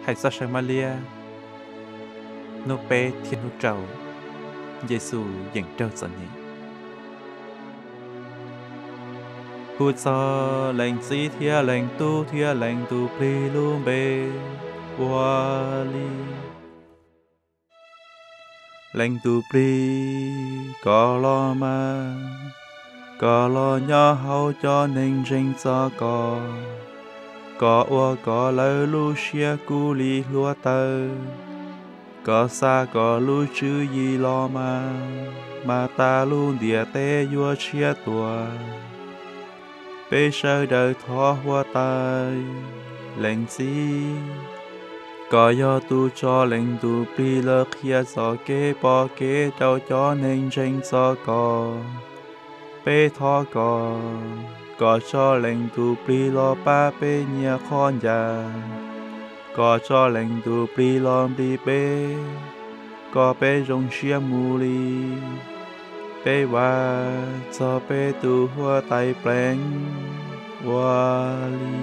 hãy sa sang Maria nô pe thiên nô trầu Giêsu dành trâu sẵn nhỉ hút sa lệnh sĩ thia lệnh tu pli luôn bê wali lệnh tu pli có lo mà có lo nhỏ hậu cho nên tranh sa có ua có lời lu xia cu li lúa tơ có xa có lu chữ gì lo mà ta luôn địa tê vua chia tua bê sơ đời thọ hoa tai lệnh gì có do tu cho lệnh tu pi lơ khía gió kế bỏ kế đâu cho nên tranh gió bê thọ có cho lệnh tu pi lo ba bê nhia con già có cho lệnh tu pi lo đi bê có bê rong xia mù li bê wa cho bê tu hoa tai pleng wa li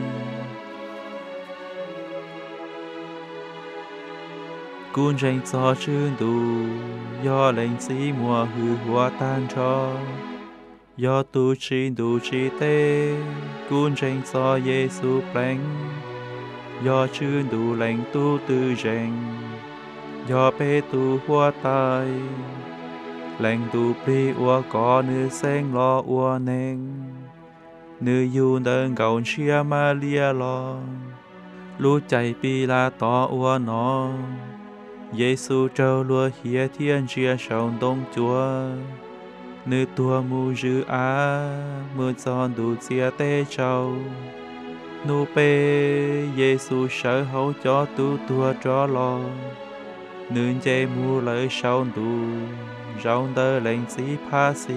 cún tranh cho chữ tu do lệnh sĩ mùa hư hoa tan cho do tu chi tê cún tranh cho Giêsu pleng do chữ tu lệnh tu tư tranh do bê tu hoa tai lệnh tu pri ua có nữ sen lo ua neng nữ yu đơn cầu chia Maria lo lu chạy pi la to ua nó Giêsu trâu lúa hiến thiên chia sầu đông chúa nữ tua mu dư á mưa giòn đủ chia tê trâu nu bê Giêsu sở hậu cho tu tua cho lo nữ dây mu lợi sầu đủ rau tơ lệnh sĩ pha si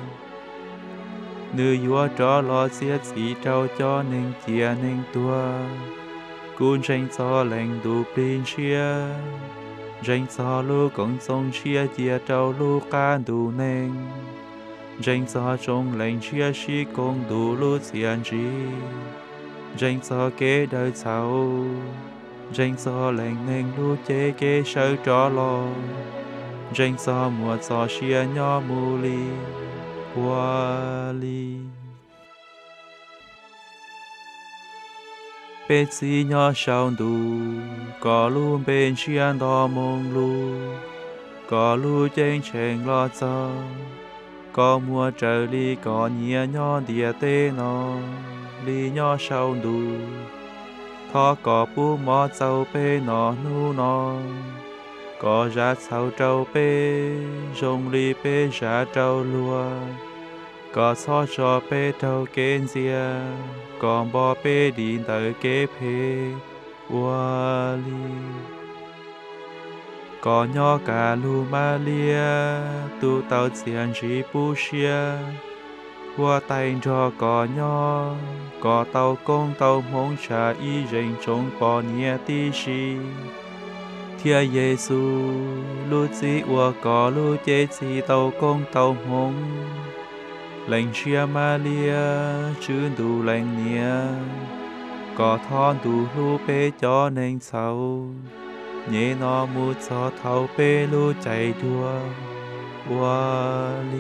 nữ vua cho lo xiết sĩ trâu cho nên chia nên tua cún tranh cho lệnh đủ pin chia tranh cho lu cộng sông chia chia trâu lu ca đủ nên tranh cho trong lệnh chia si công đủ lu xiên chi tranh cho kế đời sau tranh cho lệnh nên lu chế kế sơ cho lo tranh cho mùa cho xia nhỏ mù li hoa li bê xì nhỏ sao đủ có luôn bên xiên đỏ mông lu có lu chênh chênh lo cho có mùa trời li có nhia nhỏ địa tê nó li nhỏ sao đủ thọ có bú mò châu bê nó nu nó có ra sao trâu bê rong li bê ra trâu lúa có so cho bê trâu kén dìa còn bò bê đi tới kế phê hoa li có nhỏ cả lu Maria tu tao xiên chỉ bu xia hoa tay cho có nhỏ có tao công tao mong cha y rình trong bò nhẹ tí xì thiên Giêsu lu chỉ ua có lu chế chỉ tao công tao mong lệnh chia Maria chữ đủ lệnh nia có thon đủ lu bê cho nên sau nhẹ nó mu cho thâu bê lu chạy đua hoa li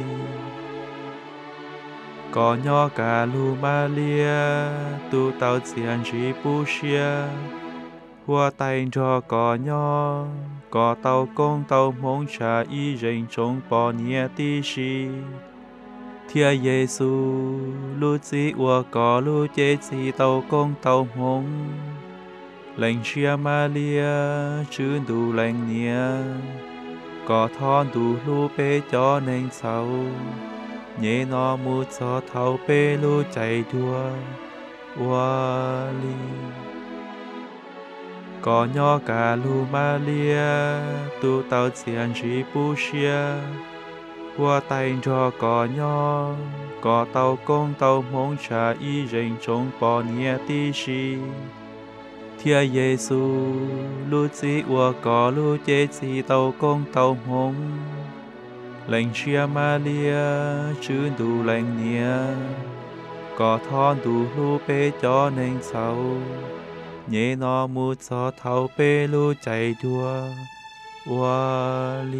có nhỏ cả lu Maria tu tao xiên chỉ bu xia hoa tay cho có nhỏ có tao công tao mong cha y rình trong bò nhẹ tí xì thiên Giêsu lu chỉ ua có lu chế chỉ tao công tao mong lệnh chia Maria chữ đủ lệnh nia có thon đủ lu bê cho nên sau nhẹ nó mu cho thâu bê lu chạy đua hoa li có nhỏ cả lu Maria tu tao xiên chỉ bu xia hoa tay cho có nhỏ có tao công tao mong cha y rình trong bò nhẹ tí xì thiên Giêsu lu chỉ ua có lu chế chỉ tao công tao mong lệnh chia Maria chữ đủ lệnh nia có thon đủ lu bê cho nên sau nhẹ nó mu cho thâu bê lu chạy đua hoa li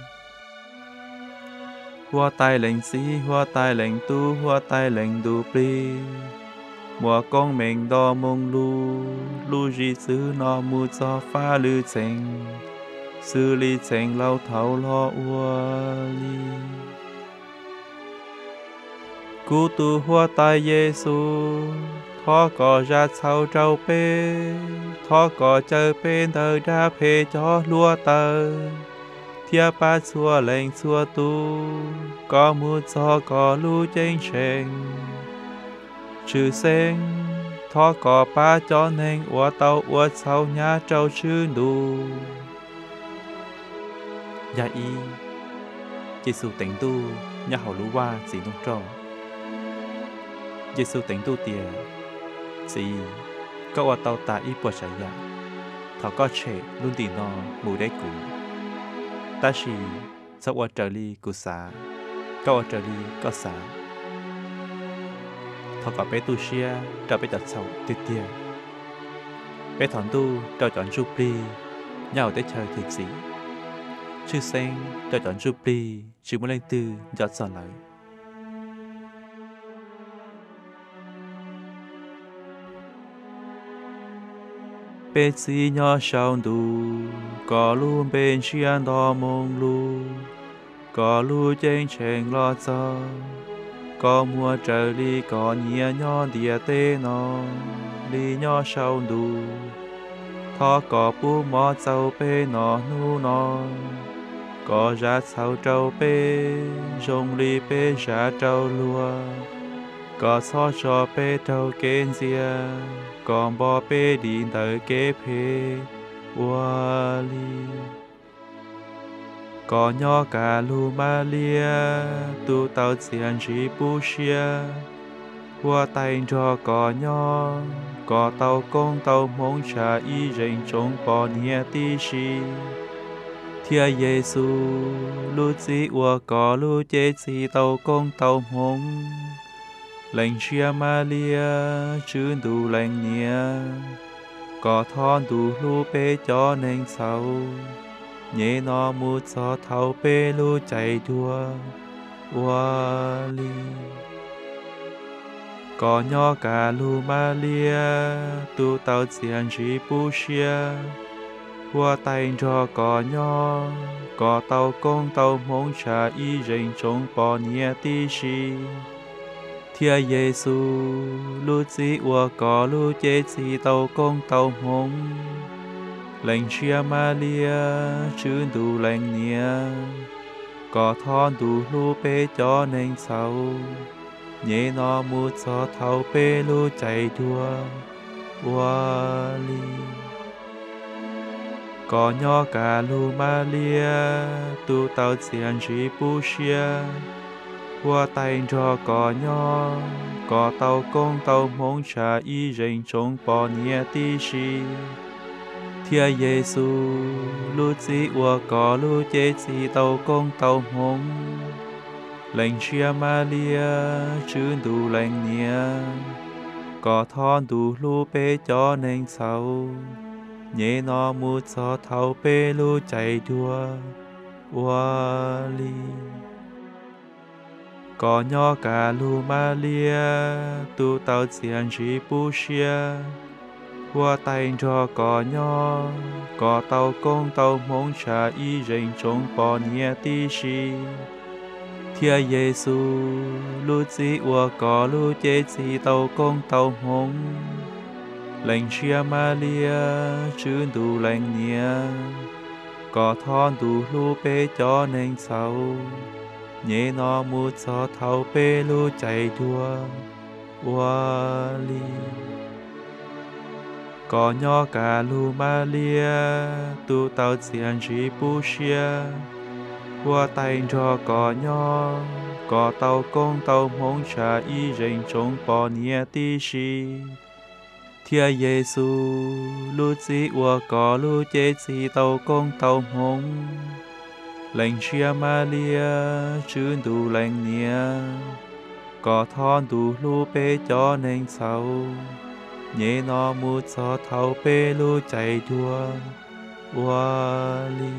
hoa tai lệnh sĩ hoa tai lệnh tu hoa tai lệnh đủ pri mùa con mình đo mông lu di sư nó mu cho pha lư chênh sư li chênh lâu thâu lo hoa li cú tu hoa tai Giêsu thọ cỏ ra sau trâu bê thọ cỏ chờ bên đời đã phê cho lúa tờ thia ba xua lệnh xua tu có mu cho có lu chênh chênh chữ sen thọ cỏ ba cho nên ua tàu ua sau nhà trâu chữ đủ gia y Giêsu tỉnh tu nhà hậu lũ qua chỉ nông trò Giêsu tỉnh tu tiề chỉ có ua tàu ta ít bùa sải ya thọ có trẻ luôn tì nó mù đế cũ ta chỉ sau ua trở li cũ xá có ua trở li có xá thọ có bé tu xia trở bé chặt sầu tuyệt tiề bé thọn tu cho chọn Jupli nhau tới chơi thiệt gì chữ sen cho chọn Jupli chỉ muốn lên tư giọt giọt lại bé si nhỏ sao đủ có luôn bên chiên đỏ mông lu có lu trên chèn lo cho có mua trời đi có nhia nhỏ địa tê nó đi nhỏ sao đủ thọ có bu mò châu bê nó nu nó có ra sau châu bê rong li bê ra châu lúa có so cho bê châu kén dìa còn bò bê đi tới kế phê hoa li có nhỏ cả lu ma lia tu tao xiên chỉ bu xia hoa tay cho có nhỏ có tàu công tàu mong cha y rèn trong bò nia tí xì thia Giêsu lu chỉ hoa có lu chế chỉ tàu công tàu mong lệnh chia Maria chứ đủ lệnh nia có thon đủ lu bê cho nên sau nhẹ nó mu cho thâu bê lu chạy đua hoa li có nhỏ cả lu Maria tu tao xiên chỉ bu xia hoa tay cho có nhỏ có tao công tao mong cha y rèn trong bò nia tí xì thia Giêsu lu chỉ hoa có lu chế chỉ tao công tao mong lệnh chia Maria chứ đủ lệnh nia có thon đủ lu bê cho nên sau nhẹ nó mu cho thâu bê lu chạy đua hoa li có nhỏ cả lu Maria tu tao xiên chỉ bu xia hoa tay cho có nhỏ có tao công tao mong cha y rèn trong bò nia tí xì thia Giêsu lu chỉ hoa có lu chế chỉ tao công tao mong lệnh chia Maria chứ đủ lệnh nia có thon đủ lu bê cho nên sau nhẹ nó mu cho thâu bê lu chạy đua hoa li có nhỏ cả lu Maria tu tao xiên chỉ bu xia hoa tay cho có nhỏ có tao công tao mong cha y rèn trong bò nia tí xì thia Giêsu lu chỉ hoa có lu chế chỉ tao công tao mong lệnh chia Maria chứ đủ lệnh nia có thon đủ lu bê cho nên sau nhẹ nó mu cho thâu bê lu chạy đua hoa li có nhỏ cả lu Maria tu tao xiên chỉ bu xia hoa tay cho có nhỏ có tao công tao mong cha y rèn trong bò nia tí xì thia Giêsu lu chỉ hoa có lu chế chỉ tao công tao mong lệnh chia Maria chứ đủ lệnh nia có thon đủ lu bê cho nên sau nhẹ nó mu cho thâu bê lu chạy đua hoa li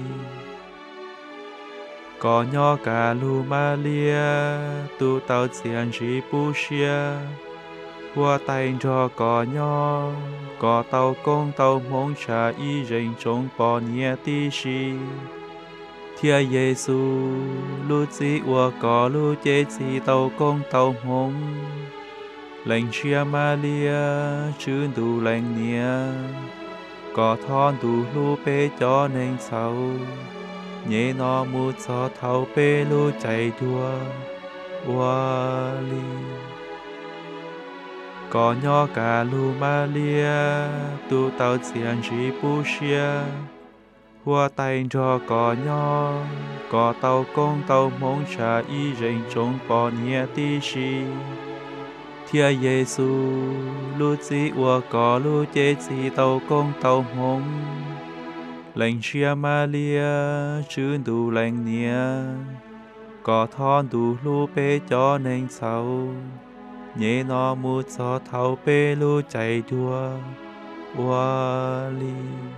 có nhỏ cả lu ma lia tu tao xiên chỉ bu xia hoa tay cho có nhỏ có tao công tao mong cha y rình trong bỏ nhẹ tí xì Thiên Giêsu lu chỉ hoa có lu chế chỉ tao công tao mong lệnh chia Maria chứ đủ lệnh nia có thon đủ lu bê cho nên sau nhẹ nó mu cho thâu bê lu chạy đua hoa li có nhỏ cả lu Maria tu tao xiên chỉ bu xia hoa tay cho có nhỏ có tao công tao mong cha y rình trong bỏ nhẹ tí xì Thiên Giêsu lu chỉ hoa có lu chế chỉ tao công tao mong lệnh chia Maria chứ đủ lệnh nia có thon đủ lu bê cho nên sau nhẹ nó mu cho thâu bê lu chạy đua hoa li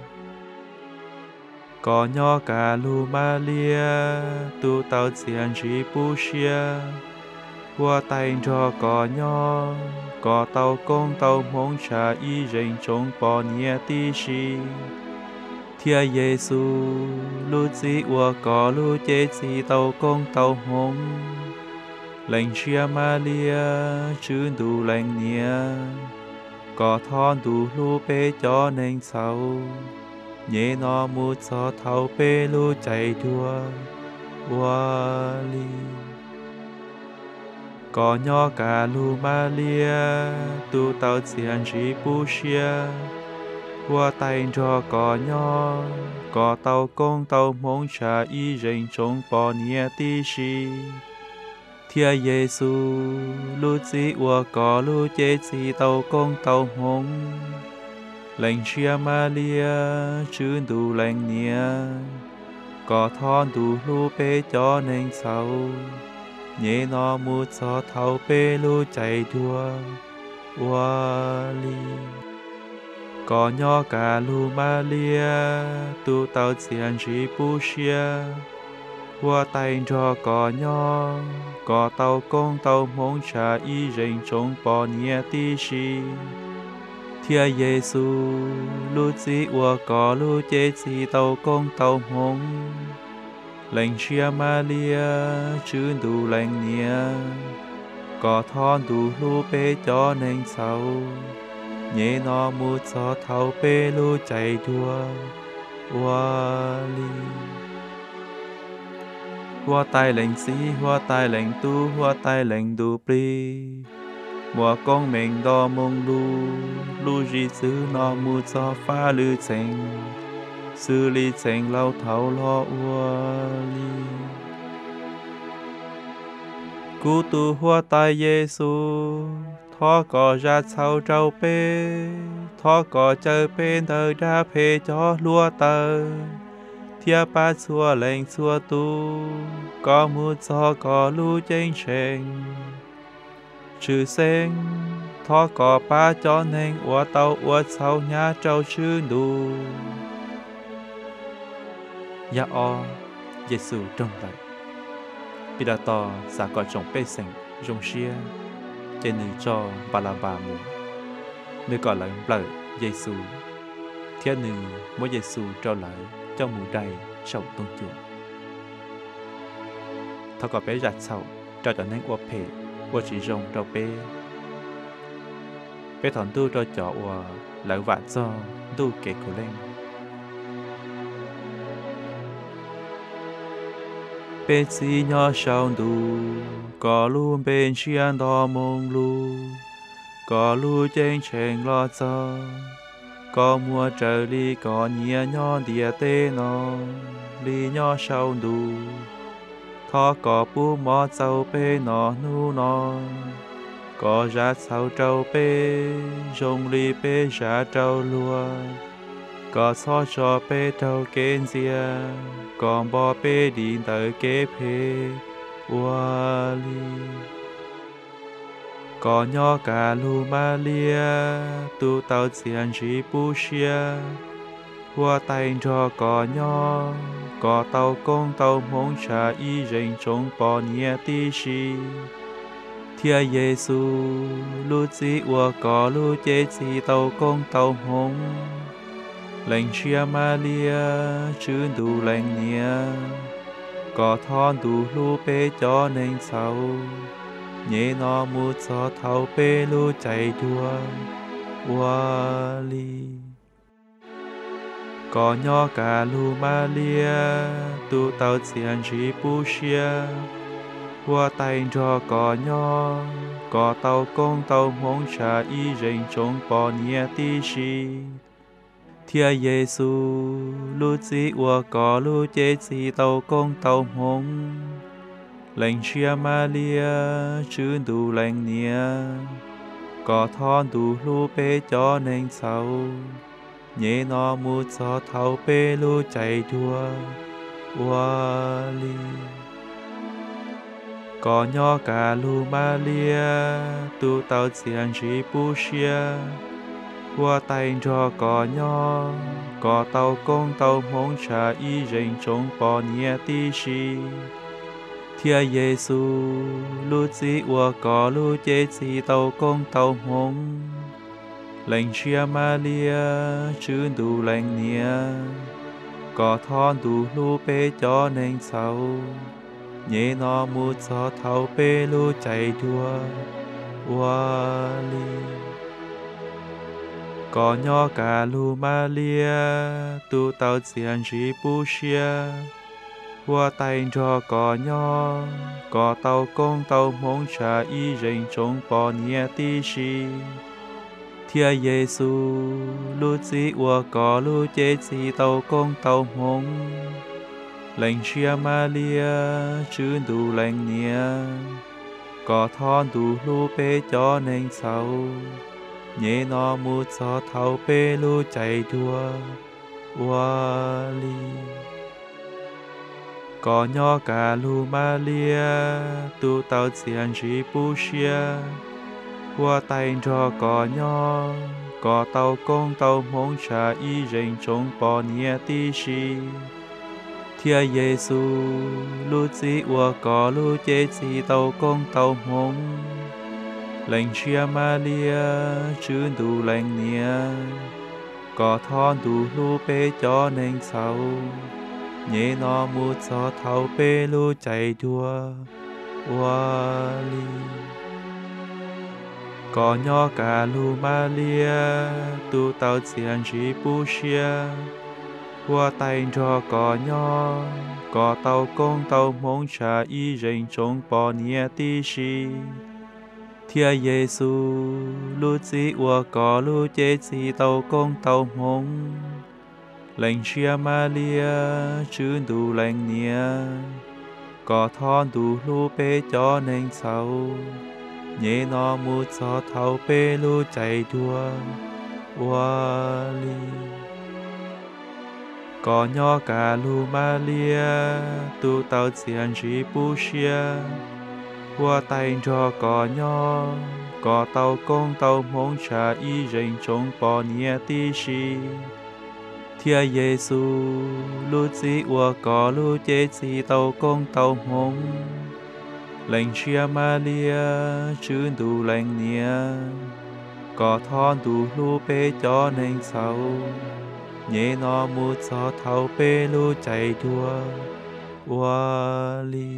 có nhỏ cả lu Maria tu tao xiên chỉ bu xia hoa tay cho có nhỏ có tao công tao mong cha y rình trong bỏ nhẹ tí xì Thiên Giêsu lu chỉ hoa có lu chế chỉ tao công tao mong lệnh chia Maria chứ đủ lệnh nia có thon đủ lu bê cho nên sau nhẹ nó mu cho thâu bê lu chạy đua hoa li có nhỏ cả lu Maria tu tao xiên chỉ bu xia hoa tay cho có nhỏ có tao công tao mong cha y rình trong bỏ nhẹ tí xì Thiên Giêsu lu chỉ hoa có lu chế chỉ tao công tao mong lệnh chia Maria chứ đủ lệnh nia có thon đủ lu bê cho nên sau nhẹ nó mu cho thâu bê lu chạy đua hoa li có nhỏ cả lu Maria tu tao xiên chỉ bu xia hoa tay cho có nhỏ có tao công tao mong cha y rình trong bỏ nhẹ tí xì Thiên Giêsu lu chỉ hoa có lu chế chỉ tao công tao mong lệnh chia Maria chứ đủ lệnh nia có thon đủ lu bê cho nên sau nhẹ nó mu cho thâu bê lu chạy đua hoa li hoa tai lệnh sĩ hoa tai lệnh tu hoa tai lệnh đủ pri mùa con mình đo mông lu di sư nó mu cho pha lư chèn sư li chèn lâu thấu lo hoa li cú tu hoa tai Giêsu thọ cỏ ra sau trâu bê thọ cỏ chờ bên đời đã phê cho lúa tờ Thiên ba xua lệnh xua tu có mu cho có lu chênh chênh chữ sen thọ cỏ ba cho nên ua tàu ua sau nhà trâu chữ đủ ya o Giêsu trong lại bị đã to xa có trong bê sành trong xia trên nữ cho bà la bà mù nữ gọi là lời Giêsu thiên nữ mỗi Giêsu cho lại trong mù đầy sầu tôn chuột thọ có bé giặt sầu cho nên ua phê ua chỉ rong cho bé thằng tu cho chọ ua lại vạ cho tu kể cổ lên bé si nhỏ sao đủ có luôn bên chiên đỏ mông lu có lu trên chèn lo cho có mua trời li có nhia nhỏ địa tê nó li nhỏ sao đủ thọ có bu mò châu bê nó nu nó có ra sao châu bê rong li bê ra châu lúa có so cho bê châu kén dìa còn bỏ bê điện tới kế phê hoa li có nhỏ cả lu ma lia tu tao xiên chỉ bu xia hoa tay cho có tao công tao mong cha y rình trong bỏ nhẹ tí xì Thiên Giêsu lu chỉ hoa có lu chế chỉ tao công tao mong lệnh chia Maria chứ đủ lệnh nhẹ có thon đủ lu bê cho nên sao nhẹ nó mu cho thâu bê lu chạy đua hoa li có nhỏ cả lu Maria tu tao xiên chỉ bu xia hoa tay cho có tao công tao mong cha y rình trong bỏ nhẹ tí xì Thiên Giêsu lu chỉ hoa có lu chế chỉ tao công tao mong lệnh chia Maria chứ đủ lệnh nhẹ có thon đủ lu bê cho nên sao nhẹ nó mu cho thâu bê lu chạy đua hoa li có nhỏ cả lu Maria tu tao xiên chỉ bu xia hoa tay cho có tao công tao mong cha y rình trong bỏ nhẹ tí xì Thiên Giêsu lu chỉ hoa có lu chế chỉ tao công tao mong lệnh chia Maria chứ đủ lệnh nhẹ có thon đủ lu bê cho nên sao nhẹ nó mu cho thâu bê lu chạy đua hoa li có nhỏ cả lu Maria tu tao xiên chỉ bu xia hoa tay cho có tao công tao mong cha y rình trong bỏ nhẹ tí xì Thiên Giêsu lu chỉ hoa có lu chế chỉ tao công tao mong lệnh chia Maria chứ đủ lệnh nhẹ có thon đủ lu bê cho nên sao nhẹ nó mu cho thâu bê lu chạy đua hoa li có nhỏ cả lu Maria tu tao xiên chỉ bu xia hoa tay cho có tao công tao mong cha y rình trong bỏ nhẹ tí xì Thiên Giêsu lu chỉ hoa có lu chế chỉ tao công tao mong lệnh chia Maria chứ đủ lệnh nhẹ có thon đủ lu bê cho nên sao nhẹ nó mu cho thâu bê lu chạy đua hoa li có nhỏ cả lu Maria tu tao xiên chỉ bu xia hoa tay cho có tao công tao mong cha y rình trong bỏ nhẹ tí xì Thiên Giêsu lu chỉ hoa có lu chế chỉ tao công tao mong lệnh chia Maria chứ đủ lệnh nhẹ có thon đủ lu bê cho nên sao nhẹ nó mu cho thâu bê lu chạy đua hoa li có nhỏ cả lu Maria tu tao xiên chỉ bu xia hoa tay cho có tao công tao mong cha y rình trong bỏ nhẹ tí xì Thiên Giêsu lu chỉ hoa có lu chế chỉ tao công tao mong lệnh chia Maria chứ đủ lệnh nhẹ có thon đủ lu bê cho nên sao nhẹ nó mu cho thâu bê lu chạy đua hoa li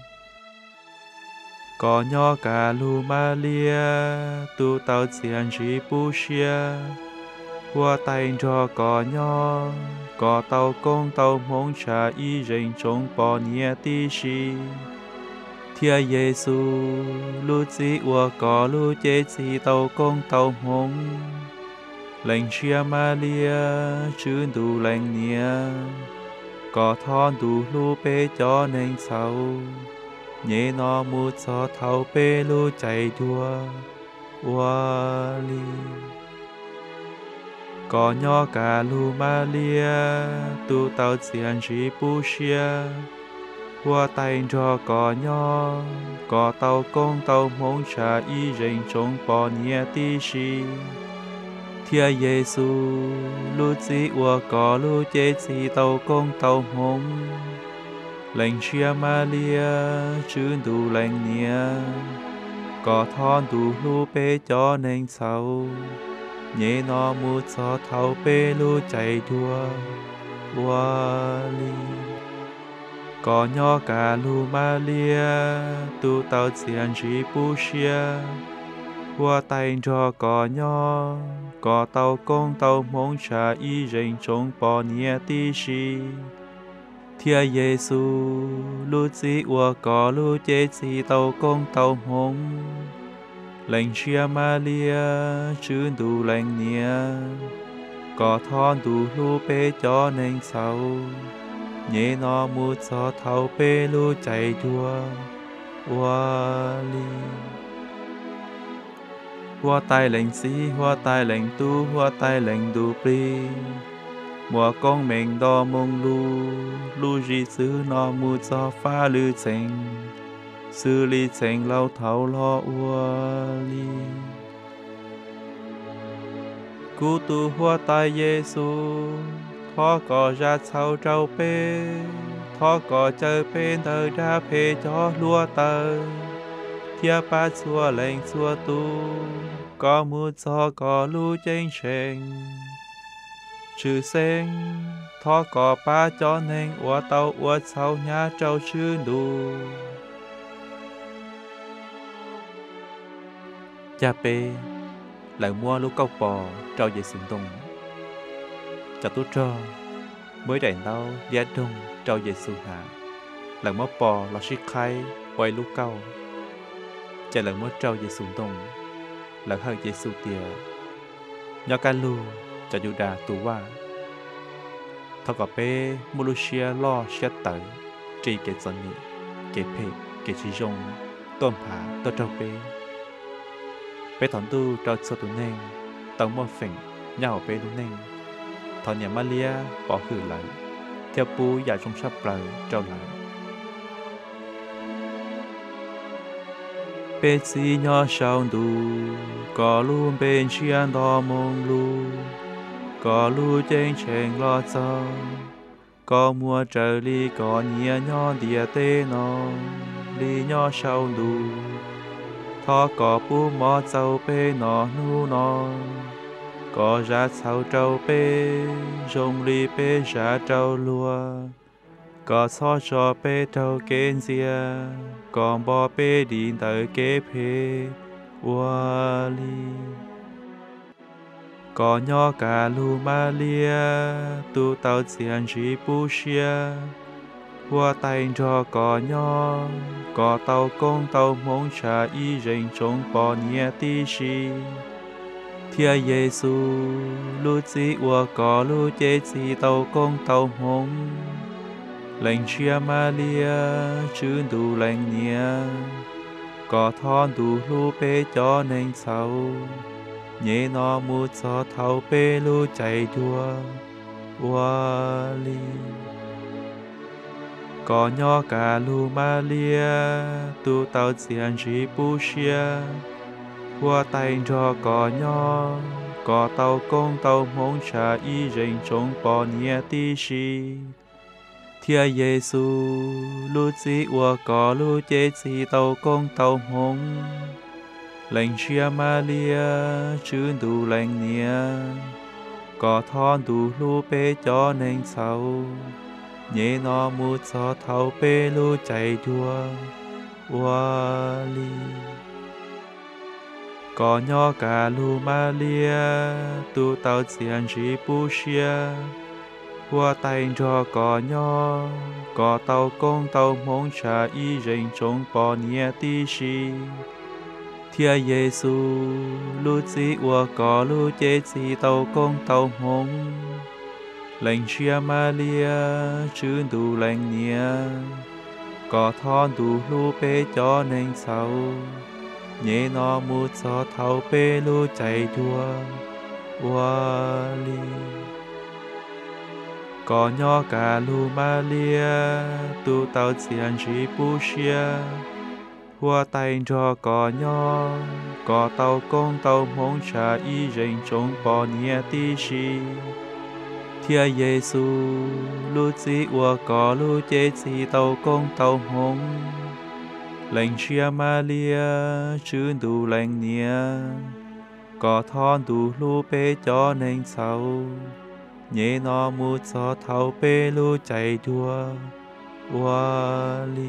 có nhỏ cả lu Maria tu tao xiên chỉ bu xia hoa tay cho có tao công tao mong cha y rình trong bỏ nhẹ tí xì Thiên Giêsu lu chỉ hoa có lu chế chỉ tao công tao mong lệnh chia Maria chứ đủ lệnh nhẹ có thon đủ lu bê cho nên sao nhẹ nó mu cho thâu bê lu chạy đua hoa li có nhỏ cả lu Maria tu tao xiên chỉ bu xia hoa tay cho cỏ nhỏ cỏ tàu công tàu mong trả y rình trong bò nhẹ tí xì Thiên Giêsu lu chỉ hoa cỏ lu chế chỉ tàu công tàu mong lệnh chia Maria chứ đủ lệnh nia có thon đủ lu bê cho nên sau nhẹ nó mu cho thâu bê lu chạy đua hoa li có nhỏ cả lu Maria tu tao xiên chỉ bu xia hoa tay cho có nhỏ có tao công tao mong trả y rình trong bò nhẹ tí xì Thiên Giêsu lu chỉ hoa có lu chế chỉ tao công tao mong lệnh chia Maria chứ đủ lệnh nia có thon đủ lu bê cho nên sau nhẹ nó mu cho thâu bê lu chạy đua hoa li hoa tai lệnh sĩ hoa tai lệnh tu hoa tai lệnh đủ pri mùa con mình đo mông lu di sư nó mu cho pha lư trình sư li trình lâu thấu lo hoa li cú tu hoa tai Giêsu thọ cỏ ra sau trâu bê thọ cỏ chờ bên đời ra phê cho lúa tờ thiệp ba xua lệnh xua tu có mu cho có lu trên trình chữ sen thọ cỏ ba cho nên ua tàu ua sau nhà trâu chữ đủ cha bê lại mua lúa câu bò trâu về xung tung cha tú trơ mới đẩy đau giá đông trâu về xung hạ lần mất bò là xích khai quay lúa câu cha lần mất trâu về xung tung lần hơi về xung tiề nhỏ cá lu cha du đà tu qua thọ cỏ bê mua lúa xia lo xia tới chỉ cái chân nhị cái phê cái chỉ rong tôm phá tôm trâu bê bé thằng tu trâu sơ tu neng tông mơ phình nhau bé tu neng thằng nhà Maria bỏ khử lại theo pu dài trong sắp lời trâu lại bé si nhỏ sao tu có luôn bên chiên đo mông lu có lu trên chèn lo cho có mua trời ly có nhia nhỏ địa tê nó ly nhỏ sao tu thọ có bu mò châu bê nó nu nó có ra sau trâu bê rong ly bê ra trâu lúa có so cho bê trâu kén dìa còn bò bê đi tới kế phê hoa li có nhỏ cả lu Maria tu tao xiên chỉ bu xia hoa tay cho có nhỏ có tàu công tàu mong trả y rình trong bò nhẹ tí xì Thiên Giêsu lu chỉ hoa có lu chế chỉ tàu công tàu mong lệnh chia Maria chứ đủ lệnh nia có thon đủ lu bê cho nên sau nhẹ nó mu cho thâu bê lu chạy đua hoa li có nhỏ cả lu Maria tu tao xiên chỉ bu xia hoa tay cho có nhỏ có tàu công tàu mong trả y rình trong bò nhẹ tí xì Thiên Giêsu lu chỉ hoa có lu chế chỉ tàu công tàu mong lệnh chia Maria chứ đủ lệnh nia có thon đủ lu bê cho nên sau nhẹ nó mu cho thâu bê lu chạy đua hoa li có nhỏ cả lu Maria tu tao xiên chỉ bu xia hoa tay cho có nhỏ có tàu công tàu mong trả y rình trong bò nhẹ tí xì Thiên Giêsu lu chỉ hoa có lu chế chỉ tàu công tàu mong lệnh chia Maria chứ đủ lệnh nia có thon đủ lu bê cho nên sau nhẹ nó mu cho thâu bê lu chạy đua hoa li có nhỏ cả lu ma lia tu tao xiên chỉ bu xia hoa tay cho có tao công tao mong cha y rình trong bỏ nhẹ tí xì thiên Giêsu lu chỉ hoa có lu chế chỉ tao công tao mong lệnh chia Maria chứ đủ lệnh nia có thon đủ lu bê cho nên sau nhẹ nó mu cho thâu bê lu chạy đua hoa li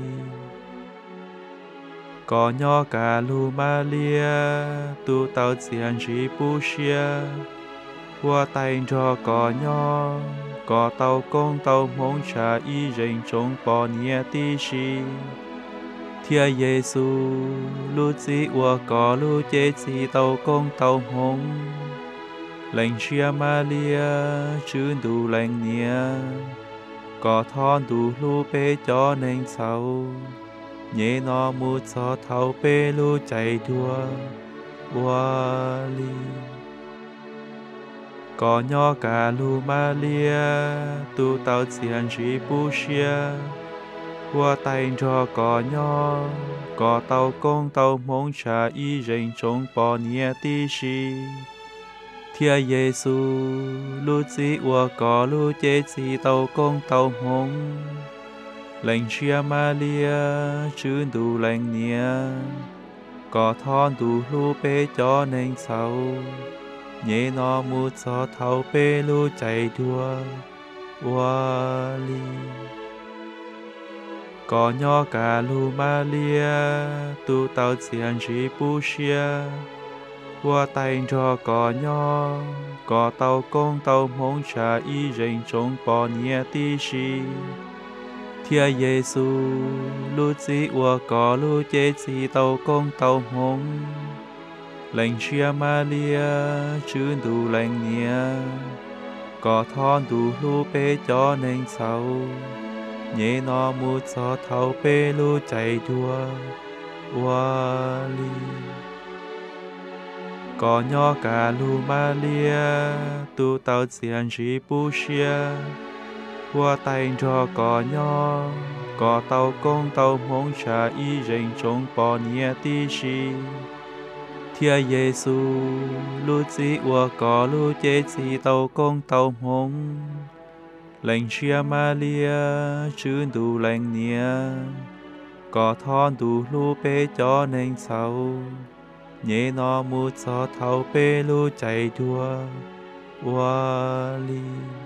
có nhỏ cả lu Maria tu tao xiên chỉ bu xia hoa tay cho có tao công tao mong cha y rình trong bỏ nhẹ tí xì thiên Giêsu lu chỉ hoa có lu chế chỉ tao công tao mong lệnh chia Maria chứ đủ lệnh nia có thon đủ lu bê cho nên sau nhẹ nó mu cho thâu bê lu chạy đua hoa li có nhỏ cả lu Maria tu tao xiên chỉ bu xia hoa tay cho có tao công tao mong cha y rình trong bỏ nhẹ tí xì thiên Giêsu lu chỉ hoa có lu chế chỉ tao công tao mong lệnh chia Maria chứ đủ lệnh nia có thon đủ lu bê cho nên sau nhẹ nó mu cho thâu bê lu chạy đua hoa li có nhỏ cả lu Maria tu tao xiên chỉ bu xia hoa tay cho có tao công tao mong cha y rình trong bỏ nhẹ tí xì thiên Giêsu lu chỉ hoa có lu chế chỉ tao công tao mong lệnh chia Maria chứ đủ lệnh nia có thon đủ lu bê cho nên sau nhẹ nó mu cho thâu bê lu chạy đua hoa li có nhỏ cả lu Maria tu tao xiên chỉ bu xia hoa tay cho có tao công tao mong cha y rình trong bỏ nhẹ tí xì thiên Giêsu lu chỉ hoa có lu chế chỉ tao công tao mong lệnh chia Maria chứ đủ lệnh nia có thon đủ lu bê cho nên sau nhẹ nó mu cho thâu bê lu chạy đua hoa li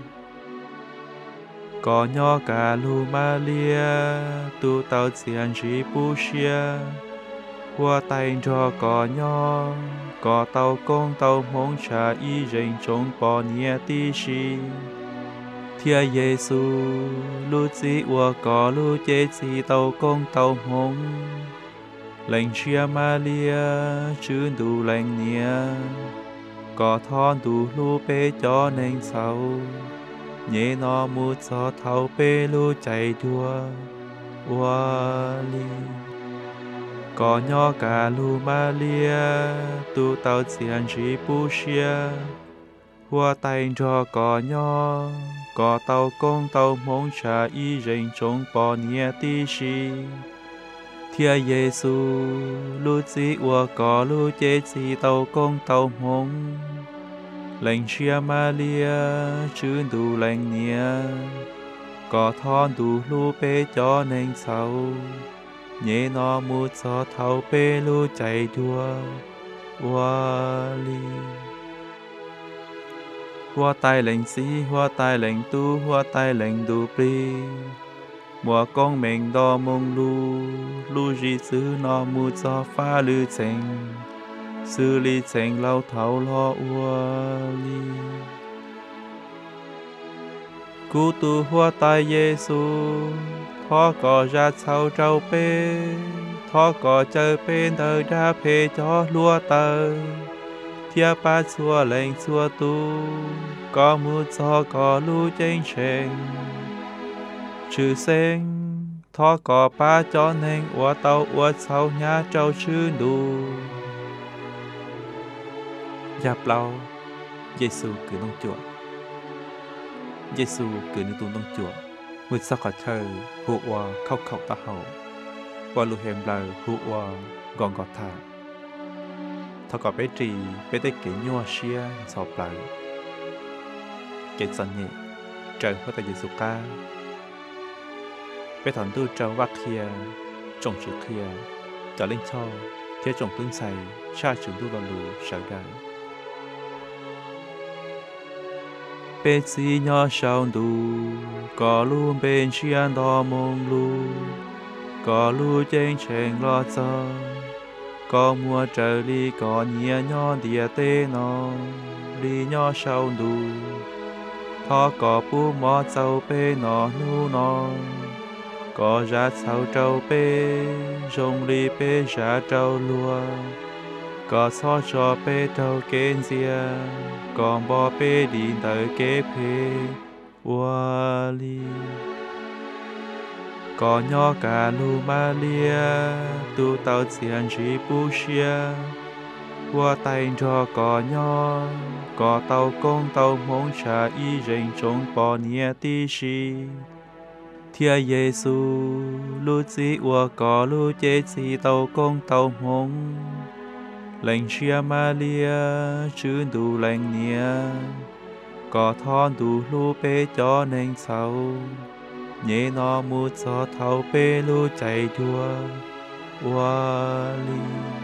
có nhỏ cả lu Maria tu tao xiên chỉ bu xia hoa tay cho có tao công tao mong cha y rình trong bỏ nhẹ tí xì thiên Giêsu lu chỉ hoa có lu chế chỉ tao công tao mong lệnh chia Maria chứ đủ lệnh nia có thon đủ lu bê cho nên sau nhẹ nó mu cho thâu bê lu chạy đua hoa li có nhỏ cả lu Maria tu tao xiên chỉ bu xia hoa tay cho có tao công tao mong cha y rình trong bỏ nhẹ tí xì thiên Giêsu lu chỉ hoa có lu chế chỉ tao công tao mong lệnh chia Maria chứ đủ lệnh nia có thon đủ lu bê cho nên sau nhẹ nó mu cho thâu bê lu chạy đua hoa li hoa tay lệnh sĩ hoa tay lệnh tu hoa tay lệnh đủ pri mùa con mình đo mông lu gì xứ nó mu cho pha lư chênh sư li chênh lâu thấu lo hoa li cú tu hoa tay Giêsu thọ có ra sau trâu bê thọ có chờ bên đời đã phê cho lúa tờ thiên ba xua lệnh xua tu có mu cho có lu chênh chênh chữ sen thọ có ba cho nên hoa tàu hoa sau nhà trâu chữ đủ dạp lâu Giêsu cử nông chùa Giêsu cứ như tuôn đông chùa người sắc cả thơ hộ hoa khóc khóc ta hậu qua lù hèm lời hộ hoa gòn gọt thả thọ có bé trì bé tê kể nhua xia sọp lại kể sẵn nhẹ trời hơi tại Giêsu ca bé thằng tu trâu vác kia trồng chữ kia trở lên cho thế trồng tương xài cha trường tu vào lù sợ đại bé xì nhỏ sao đủ có luôn bên chiên đỏ mông lu có lu trên trên lo cho có mua trời đi có nhia nhỏ địa tê nó đi nhỏ sao đủ thọ có bu mò châu bê nó nu nó có ra sao châu bê rong đi bê ra châu lúa có so cho bê châu kén dìa còn bỏ bê đi tới kế phê hoa li có nhỏ cả lu ma lia tu tao xiên chỉ bu xia hoa tay cho có nhỏ có tao công tao mong cha y rình trong bỏ nia tí xì thiên Giêsu lu chỉ hoa có lu chế chỉ tao công tao mong lệnh chia Maria chứ đủ lệnh nia có thon đủ lu bê cho nên sau nhẹ nó mu cho thâu bê lu chạy đua hoa li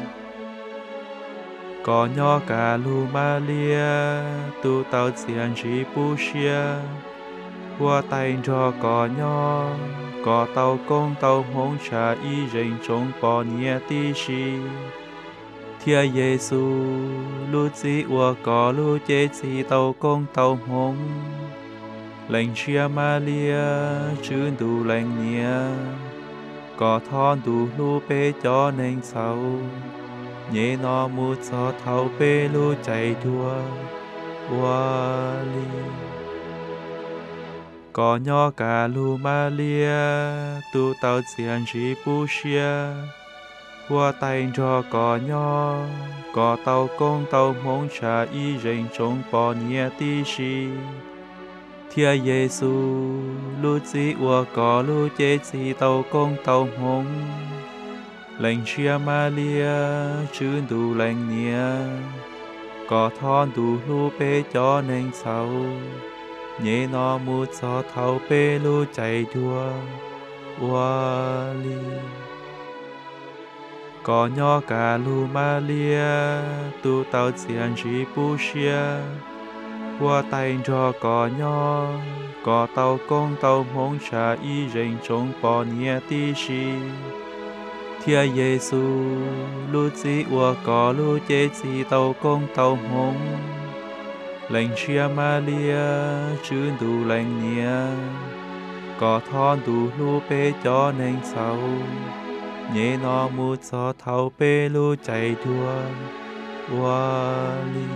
có nhỏ cả lu Maria tu tao xiên chỉ bu xia hoa tay cho có nhỏ có tao công tao mong cha y rình trong bỏ nia tí xì thiên Giêsu lu chỉ hoa có lu chế chỉ tao công tao mong lệnh chia Maria chứ đủ lệnh nia có thon đủ lu bê cho nên sau nhẹ nó mu cho thâu bê lu chạy đua hoa li có nhỏ cả lu Maria tu tao xiên chỉ bu xia hoa tay cho có nhỏ có tao công tao mong cha y rình trong bỏ nia tí xì thiên Giêsu lu chỉ hoa có lu chế chỉ tao công tao mong lệnh chia Maria chứ đủ lệnh nia có thon đủ lu bê cho nên sau nhẹ nó mu cho thâu bê lu chạy đua hoa li có nhỏ cả lu Maria tu tao xiên chỉ bu xia hoa tay cho có nhỏ có tao công tao mong cha y rình trong bỏ nia tí xì thiên Giêsu lu chỉ hoa có lu chế chỉ tao công tao mong lệnh chia Maria chứ đủ lệnh nia có thon đủ lu bê cho nên sau nhẹ nó mu cho thâu bê lu chạy đua hoa li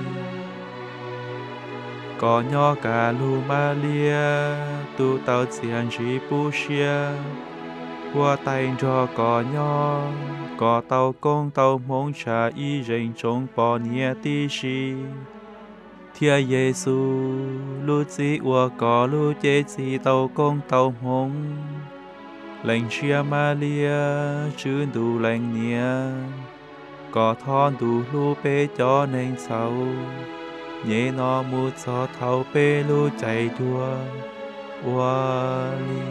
có nhỏ cả lu Maria tu tao xiên chỉ bu xia hoa tay cho có nhỏ có tao công tao mong cha y rình trong bỏ nia tí xì thiên Giêsu lu chỉ hoa có lu chế chỉ tao công tao mong lệnh chia Maria chứ đủ lệnh nia có thon đủ lu bê cho nên sau nhẹ nó mu cho thâu bê lu chạy đua hoa li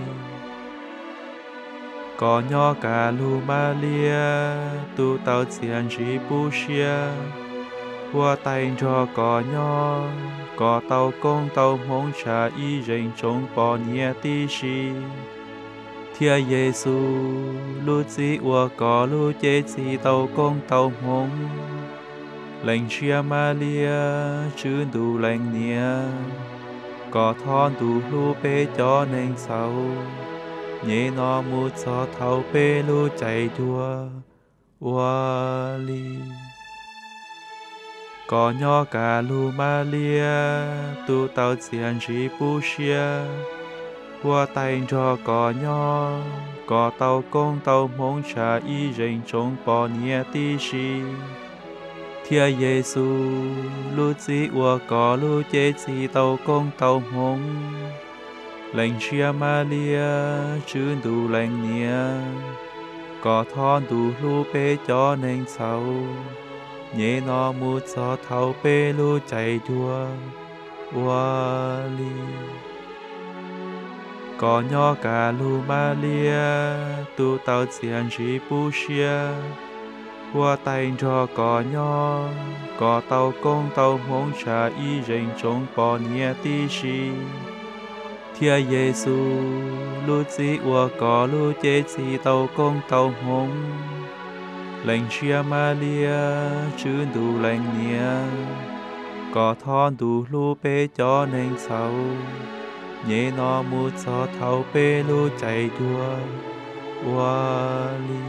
có nhỏ cả lu Maria tu tao xiên chỉ bu xia hoa tay cho có nhỏ có tao công tao mong cha y rình trong bỏ nia tí xì thiên Giêsu lu chỉ hoa có lu chế chỉ tao công tao mong lệnh chia Maria chứ đủ lệnh nia có thon đủ lu bê cho nên sau nhẹ nó mu cho thâu bê lu chạy đua hoa li có nhỏ cả lu Maria tu tao xiên chỉ bu xia hoa tay cho có nhỏ có tao công tao mong cha y rình trong bỏ nia tí xì thiên Giêsu lu chỉ hoa có lu chế chỉ tao công tao mong lệnh chia Maria chứ đủ lệnh nia có thon đủ lu bê cho nên sau nhẹ nó mu cho thâu bê lu chạy đua wa li có nhỏ cả lu Maria tu tao xiên chỉ bu xia hoa tay cho có nhỏ có tao công tao mong cha y rình trong bỏ nhẹ tí xì Thiên Giêsu lu chỉ hoa có lu chế chỉ tao công tao mong lệnh chia Maria chứ đủ lệnh nia có thon đủ lu bê cho nên sau nhẹ nó mu cho thâu bê lu chạy đua wa li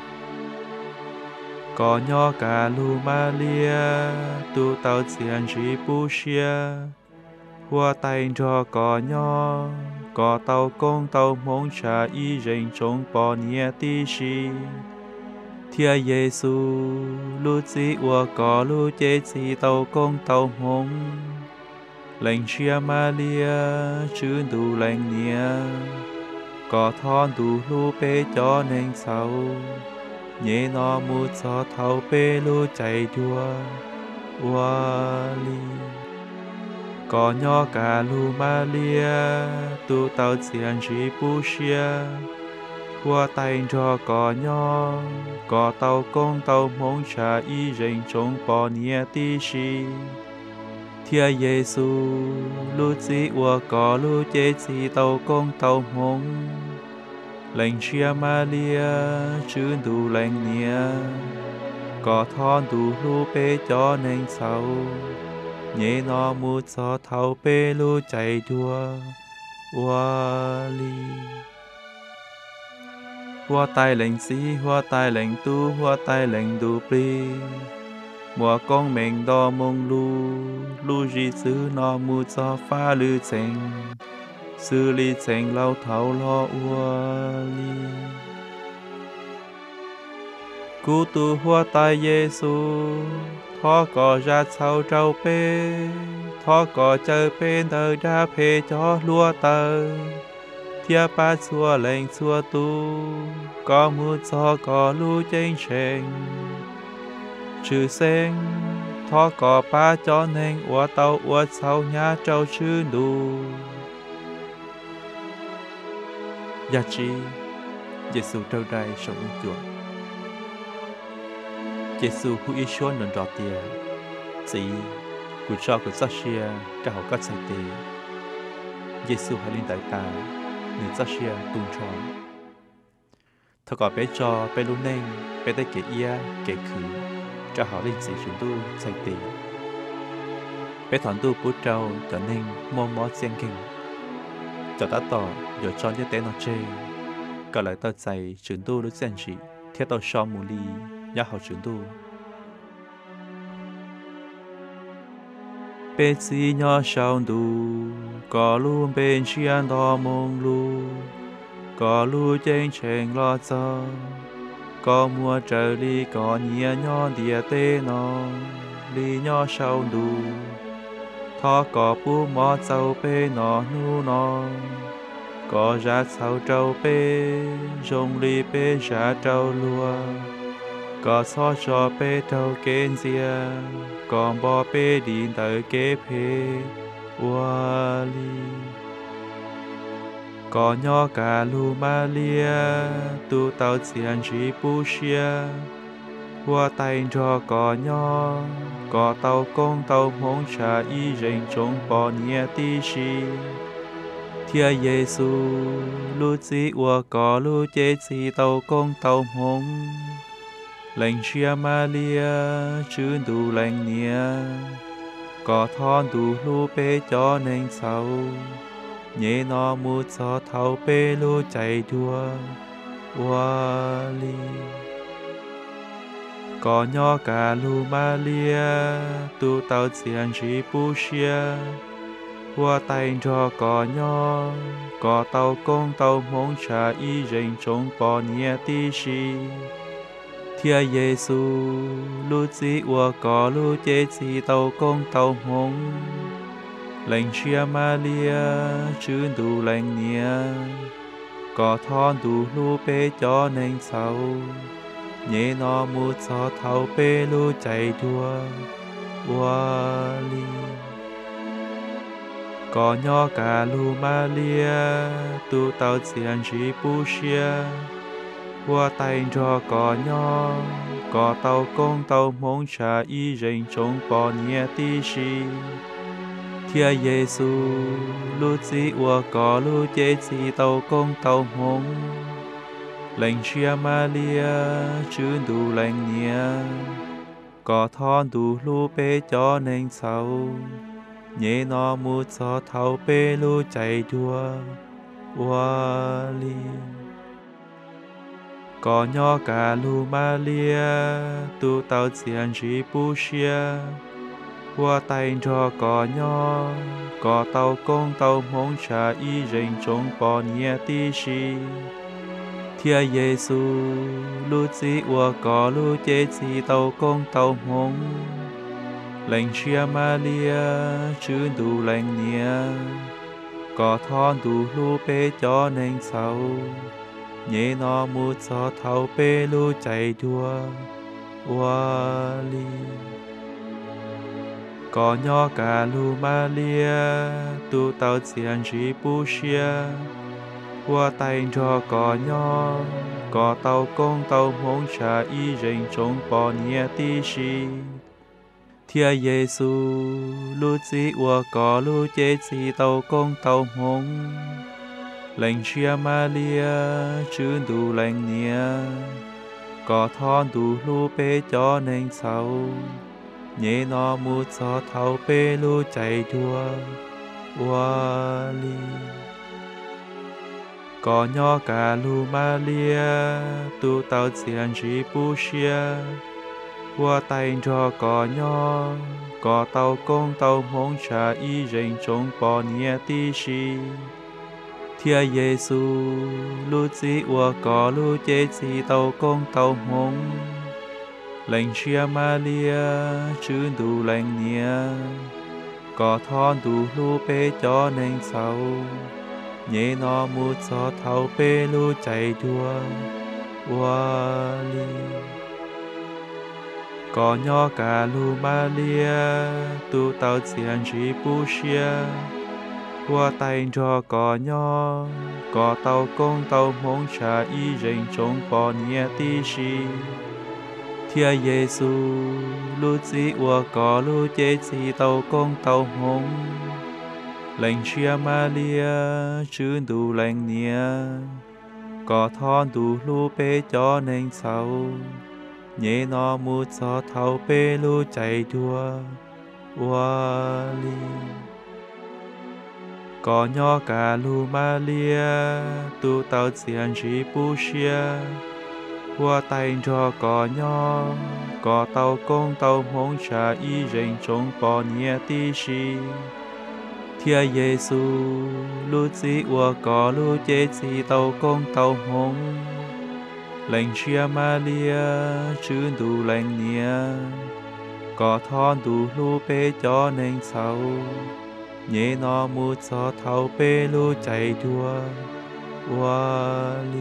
có nhỏ cả lu Maria tu tao xiên chỉ bu xia hoa tay cho có nhỏ có tao công tao mong cha y rình trong bỏ nhẹ tí xì Thiên Giêsu lu chỉ hoa có lu chế chỉ tao công tao mong lệnh chia Maria chứ đủ lệnh nia có thon đủ lu bê cho nên sau nhẹ nó mu cho thâu bê lu chạy đua wa li có nhỏ cả lu Maria tu tao xiên chỉ bu xia hoa tay cho có nhỏ có tao công tao mong cha y rình trong bỏ nhẹ tí xì Thiên Giêsu lu chỉ hoa có lu chế chỉ tao công tao mong lệnh chia Maria chứ đủ lệnh nia có thon đủ lu bê cho nên sau nhẹ nó mu cho thâu bê lu chạy đua wa li hoa tay lệnh sĩ hoa tay lệnh tu hoa tay lệnh đủ pri mùa con mình đo mông lu di sư nó mu cho pha lư chênh sư li chênh lâu thấu lo ua li cú tu hoa tay Giêsu thọ cỏ ra sau trâu bê thọ cỏ chờ bên đời ra phê cho lúa tờ Thiên ba xua lệnh xua tu có mu cho có lu chênh chênh chữ sen thọ cỏ ba cho nên ua tàu ua sau nhà trâu chữ đủ Gia trí Giêsu trâu đai sống chuột Giêsu hu ý xóa nền rõ tìa chỉ của cho của sát xia cả họ có sai tì Giêsu hãy linh đại ta nên sát xia tung tròn thọ cỏ bé cho bé luôn nên bé tay kể ia kể khử cho họ linh sĩ chúng tu sai tì bé thoáng tu bút trâu cho nên mò mò xiên kinh cho ta tỏ giờ cho như té nó chê cả lại ta dạy chúng tu lúc xiên chỉ theo tao cho mù li nhà họ chúng tu bé xí nhỏ sao đủ có luôn bên chiên đỏ mông lu có lu trên trên lo cho có mua trời li có nhia nhỏ địa tê nó li nhỏ sao đủ thọ có bu mò châu bê nó nu nó có ra sau trâu bê rong li bê ra trâu lúa có so cho bê trâu kén dìa còn bò bê đi tới kế phê wa li có nhỏ cả lu Maria tu tao xiên chỉ bu xia hoa tay cho có nhỏ có tao công tao mong cha y rình trong bỏ nhẹ tí xì Thiên Giêsu lu chỉ hoa có lu chế chỉ tao công tao mong lệnh chia Maria chứ đủ lệnh nia có thon đủ lu bê cho nên sau nhẹ nó mu cho thâu bê lu chạy đua wa li có nhỏ cả lu Maria tu tao xiên chỉ bu xia hoa tay cho có nhỏ có tao công tao mong cha y rình trong bỏ nhẹ tí xì Thiên Giêsu lu chỉ hoa có lu chế chỉ tao công tao mong lệnh chia Maria chứ đủ lệnh nia có thon đủ lu bê cho nên sau nhẹ nó mu cho thâu bê lu chạy đua wa li có nhỏ cả lu Maria tu tao xiên chỉ bu xia qua tay cho có tao công tao mong cha y rình trong bỏ nhẹ tí xì thiên Giêsu lu chỉ có lu chế chỉ tao công tao mong lệnh chia Maria chứ đủ lệnh nhẹ có thon đủ lu bê cho nên sau nhẹ nó mu cho thâu bê lu chạy đua wa li có nhỏ cả lu Maria tu tao xiên chỉ bu xia qua tay cho có tao công tao mong cha y rình trong bỏ nhẹ tí xì thiên Giêsu lu chỉ có lu chế chỉ tao công tao mong lệnh chia Maria chứ đủ lệnh nia có thon đủ lu bê cho nên sau nhẹ nó mu cho thâu bê lu chạy đua wa li có nhỏ cả lu Maria tu tao xiên chỉ bu xia qua tay cho có tao công tao mong cha y rình trong bỏ nhẹ tí xì thiên Giêsu lu chỉ có lu chế chỉ tao công tao mong lệnh chia Maria chứ đủ lệnh nia có thon đủ lu bê cho nên sau nhẹ nó mu cho thâu bê lu chạy đua wa li có nhỏ cả lu Maria tu tao xiên chỉ bu xia qua tay cho có tao công tao mong cha y rình trong bỏ nhẹ tí xì thiên Giêsu lu chỉ có lu chế chỉ tao công tao mong lệnh chia Maria chứ đủ lệnh nia có thon đủ lu bê cho nên sau nhẹ nó mu cho thâu bê lu chạy đua wa li có nhỏ cả lu Maria tu tao xiên chỉ bu xia qua tay cho có tao công tao mong cha y rình trong bỏ nhẹ tí xì thiên Giêsu lu chỉ có lu chế chỉ tao công tao mong lệnh chia Maria chứ đủ lệnh nia có thon đủ lu bê cho nên sau nhẹ nó mu cho thâu bê lu chạy đua wa li có nhỏ cả lu Maria tu tao xiên chỉ bu xia qua tay cho có tao công tao mong cha y rình trong bỏ nhẹ tí xì thiên Giêsu lu chỉ có lu chế chỉ tao công tao mong lệnh chia Maria chứ đủ lệnh nia có thon đủ lu bê cho nên sau nhẹ nó mu cho thâu bê lu chạy đua wa li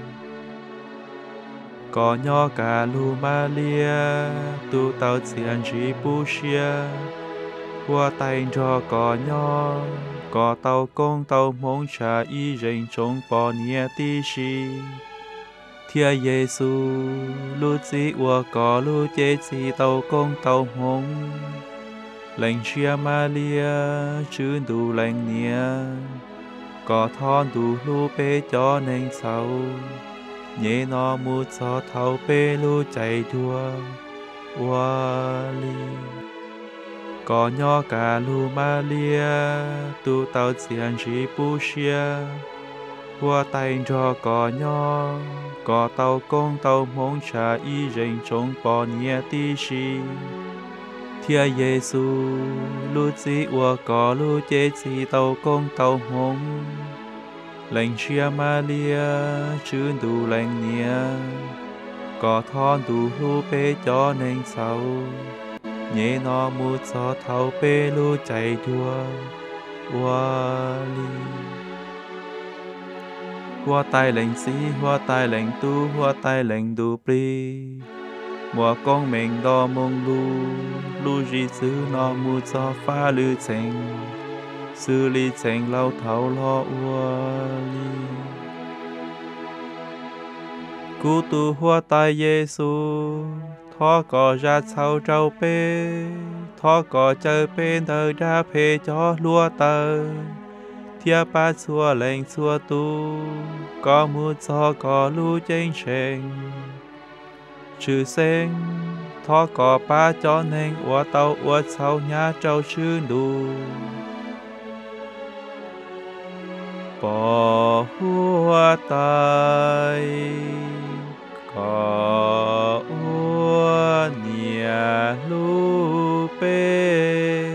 có nhỏ cả lu Maria tu tao xiên chỉ bu xia qua tay cho có tao công tao mong cha y rình trong bỏ nhẹ tí xì thiên Giêsu lu chỉ có lu chế chỉ tao công tao mong lệnh chia Maria chứ đủ lệnh nia có thon đủ lu bê cho nên sau nhẹ nó mu cho thâu bê lu chạy đua wa li có nhỏ cả lu Maria tu tao xiên chỉ bu xia qua tay cho có tao công tao mong cha y rình trong bỏ nhẹ tí xì thiên Giêsu lu chỉ có lu chế chỉ tao công tao mong lệnh chia Maria chứ đủ lệnh nia có thon đủ lu bê cho nên sau nhẹ nó mu cho thâu bê lu chạy đua hoa li hoa tai lệnh sĩ hoa tai lệnh tu hoa tai lệnh du pri mùa con mình đo mông lu di sư nó mu cho pha lư chênh sư li chênh lâu thấu lo hoa li cú tu hoa tai Giêsu thọ cò ra sau trâu bê thọ cò chơi bên đời ra phê cho lúa tờ thia ba xua lệnh xua tu có mu cho có lu chênh chênh chữ sinh thọ cò ba cho nên ua tàu ua sau nhà trâu chữ đủ bỏ hoa tai có ua nia lu bê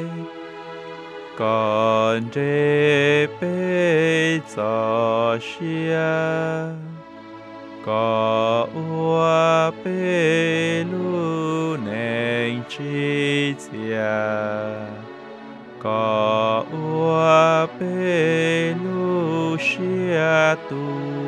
còn rê bê cho xia có ua bê lu nền chi chia có ua bê lu xia tu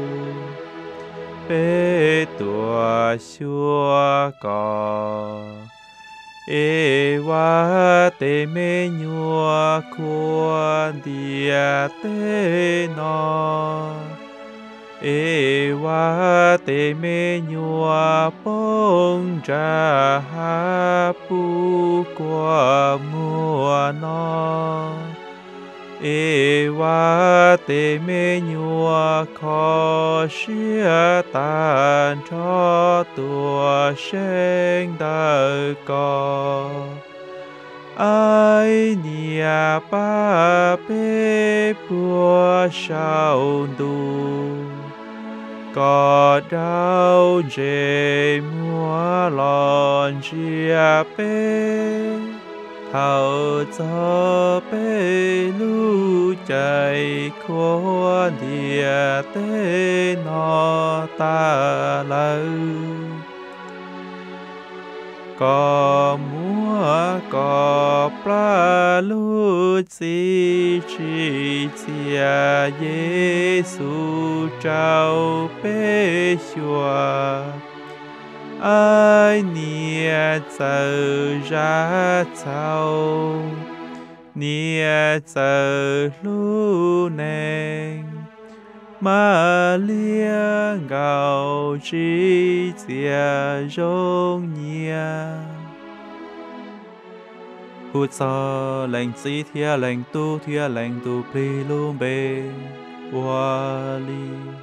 bê tua xua có ê wa tê mê nhua quan địa tê nó ê wa tê mê nhua bông trà ha pu qua mùa nó ê wa tê mê nhua khó xia tàn cho tua sinh đời có ai nia ba bê bùa sao đu có đau dễ mua lon chia bê thảo cho bê lu chạy qua địa tê nó ta lâu có múa có pra lu chi chi chia Giêsu trao bê xua ai nia chờ ra sau nia chờ lu nền Maria gạo chi chia rong nhia hút sa lệnh sĩ thia lệnh tu pri lu bê hoa li